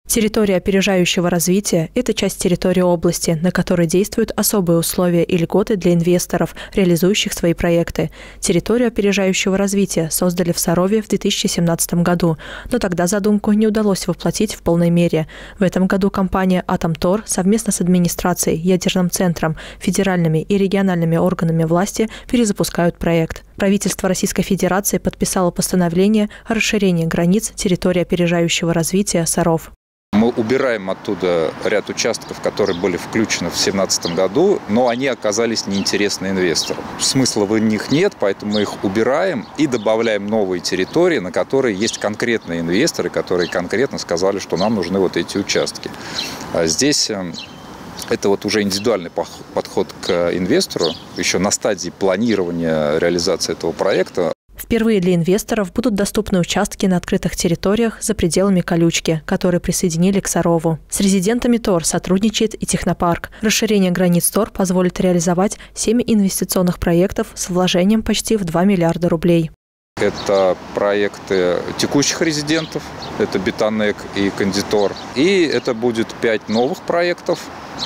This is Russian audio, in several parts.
Территория опережающего развития – это часть территории области, на которой действуют особые условия и льготы для инвесторов, реализующих свои проекты. Территорию опережающего развития создали в Сарове в 2017 году, но тогда задумку не удалось воплотить в полной мере. В этом году компания «Атомтор» совместно с администрацией, ядерным центром, федеральными и региональными органами власти перезапускают проект. Правительство Российской Федерации подписало постановление о расширении границ территории опережающего развития Саров. Мы убираем оттуда ряд участков, которые были включены в 2017 году, но они оказались неинтересны инвесторам. Смысла в них нет, поэтому мы их убираем и добавляем новые территории, на которые есть конкретные инвесторы, которые конкретно сказали, что нам нужны вот эти участки. Здесь это вот уже индивидуальный подход к инвестору, еще на стадии планирования реализации этого проекта. Впервые для инвесторов будут доступны участки на открытых территориях за пределами колючки, которые присоединили к Сарову. С резидентами ТОР сотрудничает и технопарк. Расширение границ ТОР позволит реализовать 7 инвестиционных проектов с вложением почти в 2 миллиарда рублей. Это проекты текущих резидентов, это Бетанек и Кондитор. И это будет 5 новых проектов.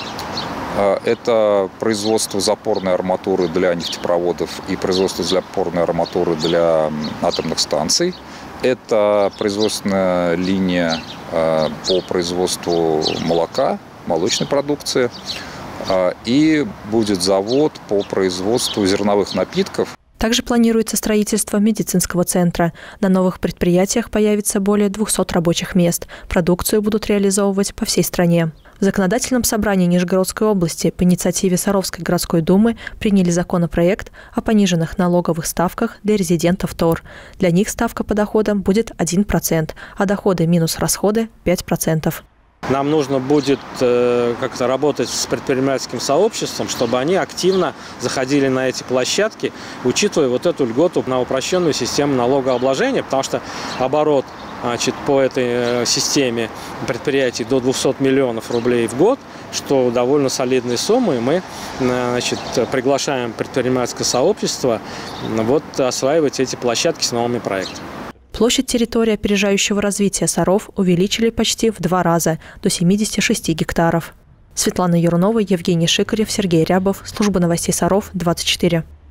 Это производство запорной арматуры для нефтепроводов и производство запорной арматуры для атомных станций. Это производственная линия по производству молока, молочной продукции. И будет завод по производству зерновых напитков. Также планируется строительство медицинского центра. На новых предприятиях появится более 200 рабочих мест. Продукцию будут реализовывать по всей стране. В Законодательном собрании Нижегородской области по инициативе Саровской городской думы приняли законопроект о пониженных налоговых ставках для резидентов ТОР. Для них ставка по доходам будет 1%, а доходы минус расходы – 5%. Нам нужно будет как-то работать с предпринимательским сообществом, чтобы они активно заходили на эти площадки, учитывая вот эту льготу на упрощенную систему налогообложения, потому что оборот по этой системе предприятий до 200 миллионов рублей в год, что довольно солидные суммы, и мы приглашаем предпринимательское сообщество осваивать эти площадки с новыми проектами. Площадь территории опережающего развития Саров увеличили почти в 2 раза, до 76 гектаров. Светлана Юрнова, Евгений Шикарев, Сергей Рябов. Служба новостей Саров, 24.